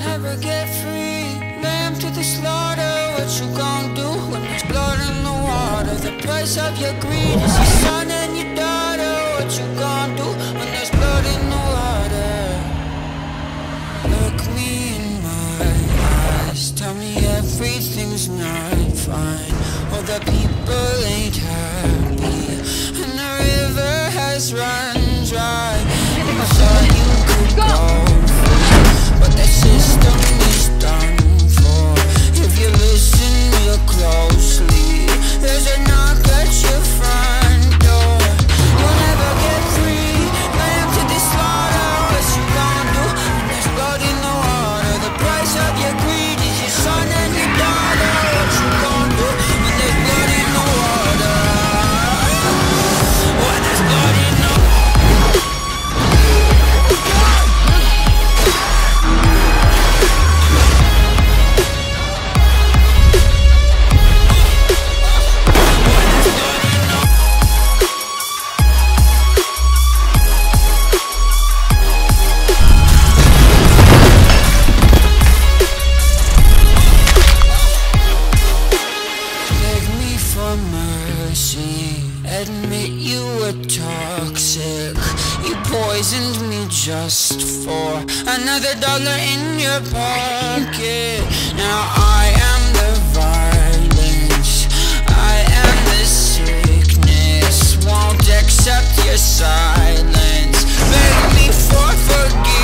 never get free. Lamb to the slaughter, what you gon' do when there's blood in the water? The price of your greed is your son and your daughter. What you gon' do when there's blood in the water? Look me in my eyes, tell me everything's not fine. All the people ain't happy, and the river has run dry. You thought you could go free, but the system is done for. If you listen real closely, there's a knock at your front door. You'll never get free. Lamb to the slaughter, what you gon' do when there's blood in the water? The price of your greed is your son and your daughter. What you gon' do when there's blood in the water? When there's blood in the water. Admit you were toxic. You poisoned me just for another dollar in your pocket. Now I am the violence, I am the sickness. Won't accept your silence. Beg me for forgiveness.